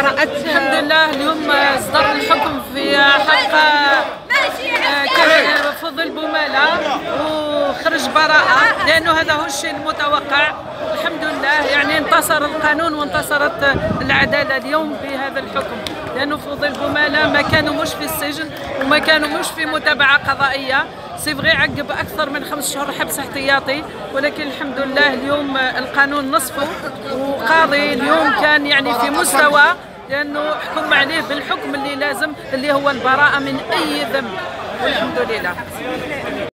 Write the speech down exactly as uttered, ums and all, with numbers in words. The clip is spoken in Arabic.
براءة الحمد لله اليوم اصدر الحكم في حق فضل بومالة وخرج براءة، لأنه هذا هو الشيء المتوقع. الحمد لله يعني انتصر القانون وانتصرت العدالة اليوم بهذا الحكم، لأنه فضل بومالة ما كانوا مش في السجن وما كانوا مش في متابعة قضائية. سيفغي عقب أكثر من خمس شهور حبس احتياطي، ولكن الحمد لله اليوم القانون نصفه، وقاضي اليوم كان يعني في مستوى، لأنه حكم عليه بالحكم اللي لازم اللي هو البراءة من أي ذنب، والحمد لله.